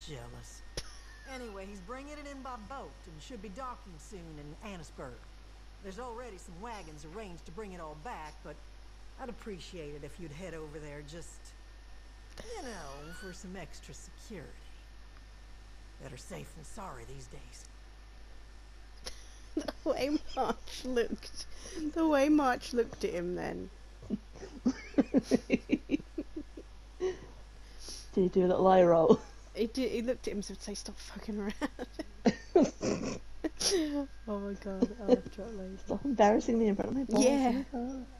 Jealous. Anyway, he's bringing it in by boat and should be docking soon in Annisburg. There's already some wagons arranged to bring it all back, but I'd appreciate it if you'd head over there just, you know, for some extra security. Better safe than sorry these days. The way March looked at him then. Did he do a little eye roll? He looked at him and said, "Stop fucking around." Oh my god, I love Trot Lady. Stop embarrassing me in front of my boss. Yeah. Oh my God.